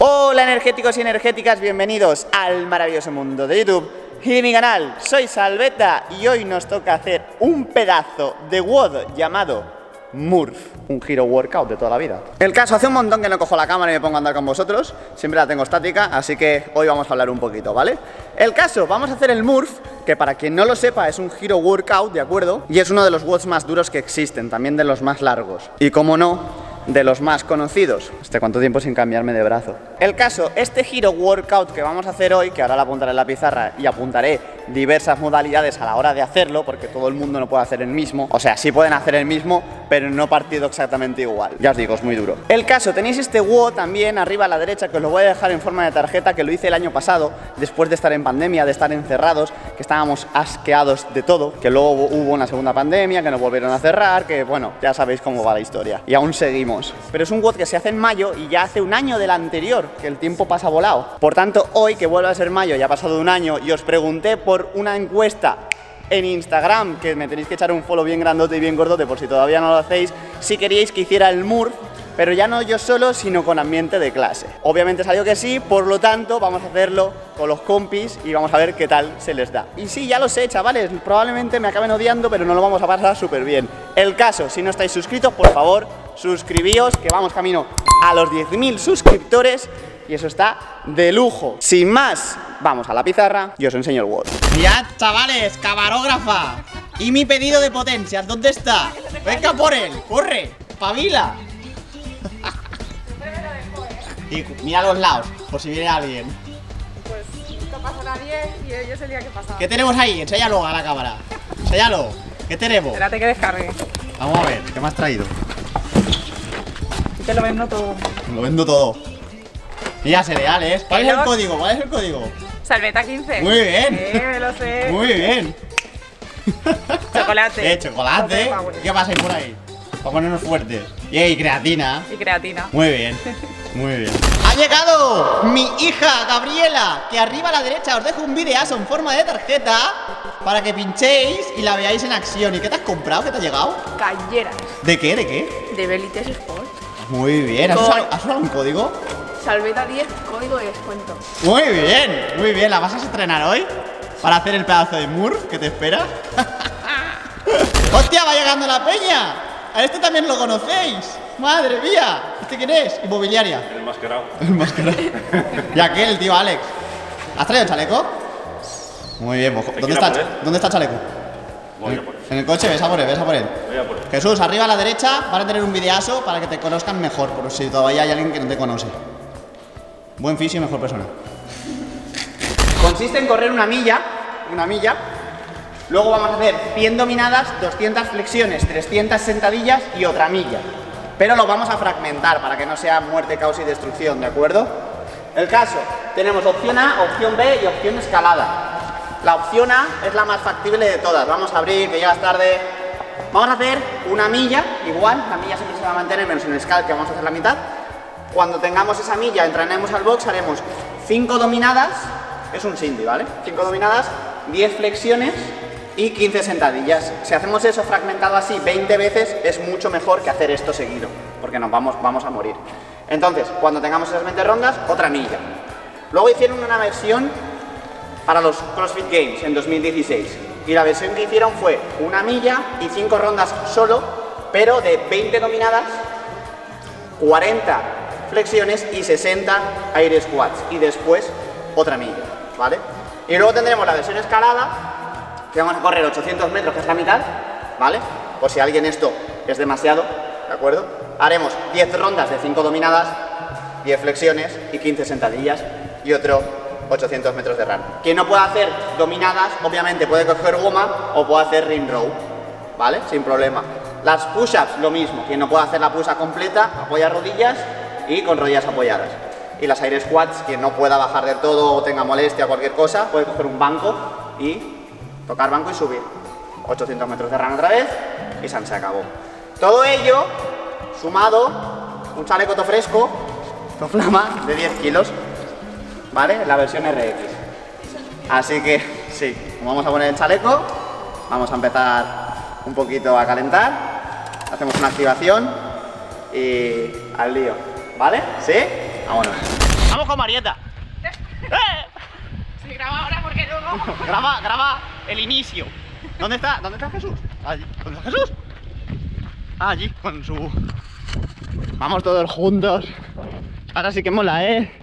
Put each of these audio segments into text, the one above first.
Hola energéticos y energéticas, bienvenidos al maravilloso mundo de YouTube y de mi canal. Soy Salveta y hoy nos toca hacer un pedazo de WOD llamado Murph, un Hero Workout de toda la vida. El caso, hace un montón que no cojo la cámara y me pongo a andar con vosotros, siempre la tengo estática, así que hoy vamos a hablar un poquito, ¿vale? El caso, vamos a hacer el Murph, que para quien no lo sepa es un Hero Workout, ¿de acuerdo? Y es uno de los WODs más duros que existen, también de los más largos. Y como no, de los más conocidos. ¿Cuánto tiempo sin cambiarme de brazo? El caso, este Hero Workout que vamos a hacer hoy, que ahora lo apuntaré en la pizarra y apuntaré diversas modalidades a la hora de hacerlo, porque todo el mundo no puede hacer el mismo. O sea, sí pueden hacer el mismo, pero no partido exactamente igual. Ya os digo, es muy duro. El caso, tenéis este WOD también arriba a la derecha, que os lo voy a dejar en forma de tarjeta, que lo hice el año pasado, después de estar en pandemia, de estar encerrados, que estábamos asqueados de todo, que luego hubo una segunda pandemia, que nos volvieron a cerrar, que bueno, ya sabéis cómo va la historia. Y aún seguimos. Pero es un WOD que se hace en mayo y ya hace un año del anterior, que el tiempo pasa volado. Por tanto, hoy que vuelve a ser mayo, ya ha pasado un año, y os pregunté por una encuesta en Instagram, que me tenéis que echar un follow bien grandote y bien gordote por si todavía no lo hacéis, si queríais que hiciera el Murph, pero ya no yo solo, sino con ambiente de clase. Obviamente salió que sí, por lo tanto vamos a hacerlo con los compis y vamos a ver qué tal se les da. Y sí, ya lo sé, chavales, probablemente me acaben odiando, pero no lo vamos a pasar súper bien. El caso, si no estáis suscritos, por favor, suscribíos, que vamos camino a los 10.000 suscriptores y eso está de lujo. Sin más, vamos a la pizarra y os enseño el WOD. Mirad, chavales, camarógrafa. ¿Y mi pedido de potencias? ¿Dónde está? Venga por él, corre, pabila. Y mira a los lados, por si viene alguien. Pues nunca pasa nadie y yo sé el día que pasa. ¿Qué tenemos ahí? Enséñalo a la cámara. Enséñalo. ¿Qué tenemos? Espérate que descargue. Vamos a ver, ¿qué me has traído? Te lo vendo todo. Lo vendo todo. Mira, cereales. ¿Cuál es el código? ¿Cuál es el código? Salveta 15. Muy bien. Me lo sé. Muy bien. Chocolate. Chocolate. ¿Qué pasa ahí por ahí? Para ponernos fuertes. Y creatina. Y creatina. Muy bien. Muy bien. ¡Ha llegado mi hija Gabriela! Que arriba a la derecha os dejo un videazo en forma de tarjeta para que pinchéis y la veáis en acción. ¿Y qué te has comprado? ¿Qué te ha llegado? Calleras. ¿De qué? ¿De qué? De Belites Sport. Muy bien. ¿Has usado un código? Salveta 10, código de descuento. Muy bien, muy bien. ¿La vas a estrenar hoy? Para hacer el pedazo de Murph que te espera. ¡Hostia, va llegando la peña! A este también lo conocéis. ¡Madre mía! ¿Este quién es? Inmobiliaria. El mascarado. El mascarado. Y aquel, el tío Alex. ¿Has traído el chaleco? Muy bien, pues, ¿dónde está el chaleco? Voy a por él. En el coche, ves a por él, ves a por él. Voy a por él. Jesús, arriba a la derecha van a tener un videazo para que te conozcan mejor, por si todavía hay alguien que no te conoce. Buen fisio y mejor persona. Consiste en correr una milla, luego vamos a hacer 100 dominadas, 200 flexiones, 300 sentadillas y otra milla. Pero lo vamos a fragmentar para que no sea muerte, caos y destrucción, ¿de acuerdo? El caso, tenemos opción A, opción B y opción escalada. La opción A es la más factible de todas. Vamos a abrir, que llegas tarde. Vamos a hacer una milla, igual, la milla siempre se va a mantener, menos en el scalp, que vamos a hacer la mitad. Cuando tengamos esa milla, entraremos al box, haremos 5 dominadas, es un Cindy, ¿vale? 5 dominadas, 10 flexiones y 15 sentadillas. Si hacemos eso fragmentado así 20 veces, es mucho mejor que hacer esto seguido, porque nos vamos a morir. Entonces, cuando tengamos esas 20 rondas, otra milla. Luego hicieron una versión para los CrossFit Games en 2016. Y la versión que hicieron fue una milla y 5 rondas solo, pero de 20 dominadas, 40 flexiones y 60 air squats. Y después otra milla, ¿vale? Y luego tendremos la versión escalada, que vamos a correr 800 metros, que es la mitad, ¿vale? Por si a alguien esto es demasiado, ¿de acuerdo? Haremos 10 rondas de 5 dominadas, 10 flexiones y 15 sentadillas y otro 800 metros de run. Quien no pueda hacer dominadas, obviamente puede coger goma o puede hacer ring row, ¿vale? Sin problema. Las push-ups, lo mismo. Quien no pueda hacer la push-up completa, apoya rodillas y con rodillas apoyadas. Y las air squats, quien no pueda bajar del todo o tenga molestia o cualquier cosa, puede coger un banco y tocar banco y subir. 800 metros de run otra vez y se acabó. Todo ello sumado un chaleco todo fresco, todo flama, de 10 kilos. ¿Vale? La versión RX. Así que, sí, vamos a poner el chaleco, vamos a empezar un poquito a calentar, hacemos una activación y al lío, ¿vale? ¿Sí? Vámonos. Vamos con Marieta. Sí, graba ahora porque luego... Graba el inicio. ¿Dónde está Jesús? Allí. ¿Dónde está Jesús? Ah, allí, con su... Vamos todos juntos. Ahora sí que mola, ¿eh?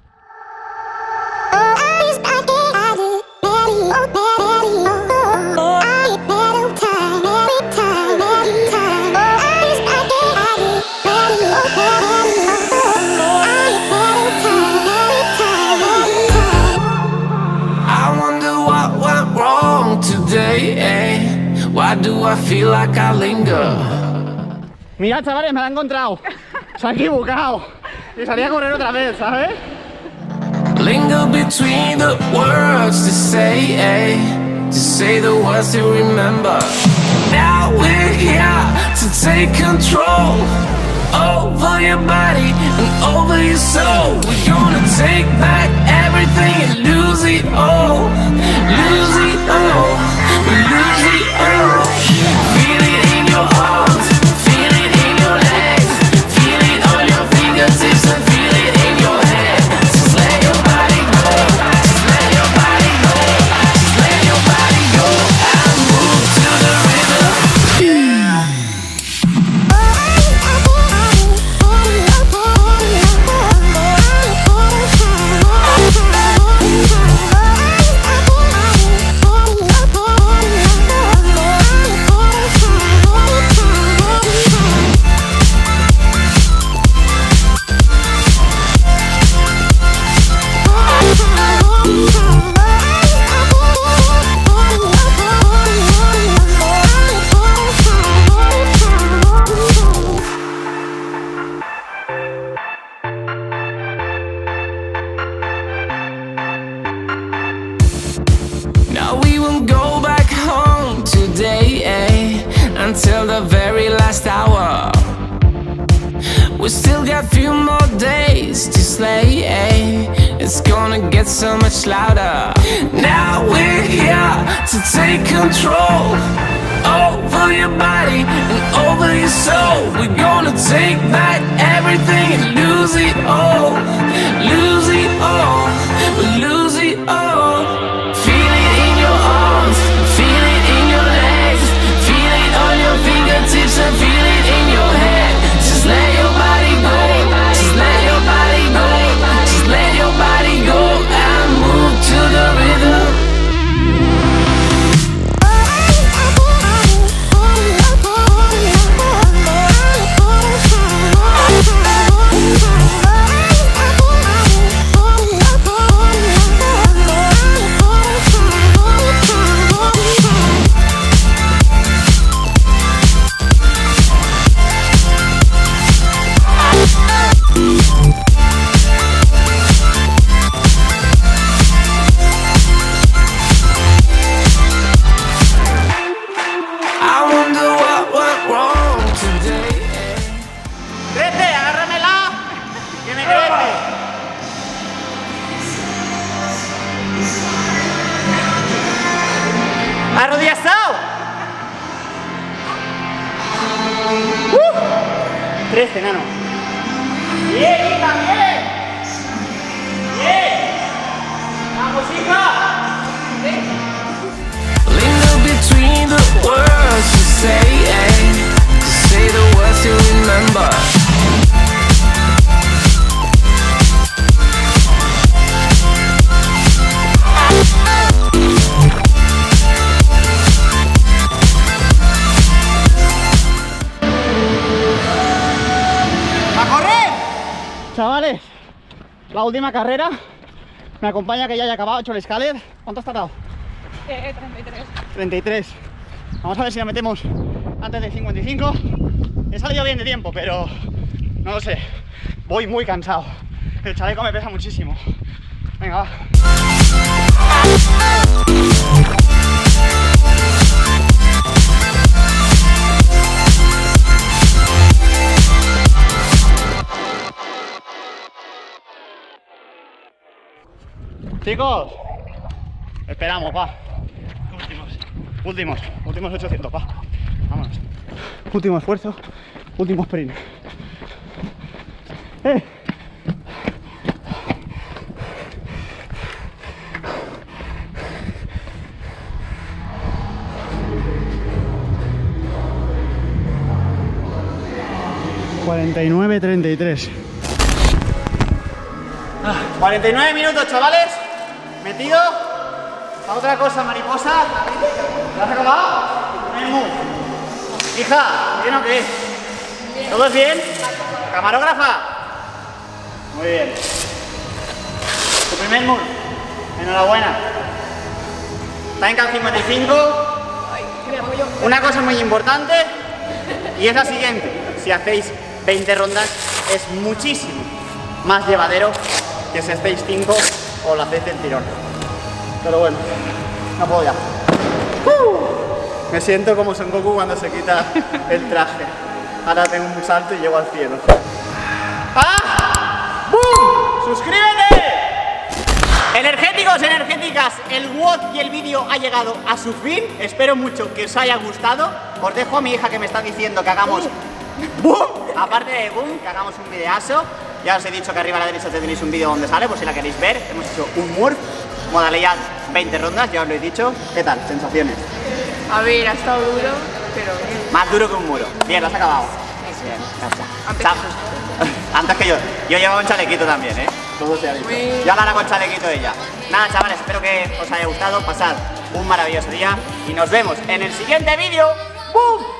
Why do I feel like I linger? Mirad, chavales, me la he encontrado. Se ha equivocado. Y salía a correr otra vez, ¿sabes? Linger between the words to say the words to remember. Now we're here to take control over your body and over your soul. We're gonna take back everything and lose it all. Lose it all. Lose it all. Feel it in your arms, feel it in your legs, feel it on your fingertips and feel it in your head. Just let your body go, just let your body go, just let your body go and move to the rhythm. Until the very last hour. We still got a few more days to slay, It's gonna get so much louder. Now we're here to take control over your body and over your soul. We're gonna take back everything and lose it all. Lose it all. Lose it all. Feel it in your arms, feel it in your legs, feel it on your fingertips and feel it in your head. Just let your body go, just let your body go, just let your body go and move to the rhythm. ¡Arrodillado! 13, enano. ¡Bien, hija, bien! ¡Bien! ¡Vamos, hija! Linger between the words you say the words you remember. Chavales, la última carrera. Me acompaña que ya haya acabado, hecho el Scaler. ¿Cuánto has tardado? 33. 33. Vamos a ver si la metemos antes de 55. He salido bien de tiempo, pero no lo sé. Voy muy cansado. El chaleco me pesa muchísimo. Venga, va. Chicos, esperamos, va. Últimos 800, va. Vámonos. Último esfuerzo, último sprint. 49-33. 49 minutos, chavales. Metido. A otra cosa, mariposa. ¿Te has acabado? Hija, ¿bien o qué? ¿Todos bien? ¿Camarógrafa? Muy bien. Tu primer move. Enhorabuena. Está en Cal 55. Una cosa muy importante y es la siguiente. Si hacéis 20 rondas es muchísimo más llevadero que si hacéis 5 o lo hacéis del tirón. Pero bueno, no puedo ya. Me siento como Son Goku cuando se quita el traje. Ahora tengo un salto y llego al cielo. ¡Ah! ¡Bum! ¡Suscríbete! Energéticos, energéticas, el WOD y el vídeo ha llegado a su fin. Espero mucho que os haya gustado. Os dejo a mi hija que me está diciendo que hagamos ¡boom! Aparte de boom, que hagamos un videazo. Ya os he dicho que arriba a la derecha tenéis un vídeo donde sale, por si la queréis ver. Hemos hecho un Murph, modalidad 20 rondas, ya os lo he dicho. ¿Qué tal? ¿Sensaciones? A ver, ha estado duro, pero bien. Más duro que un muro. Bien, lo has acabado. Bien, ya está. Antes que yo. Yo llevaba un chalequito también, ¿eh? Todo se ha dicho. Yo ahora con chalequito ella. Nada, chavales, espero que os haya gustado. Pasad un maravilloso día y nos vemos en el siguiente vídeo. ¡Bum!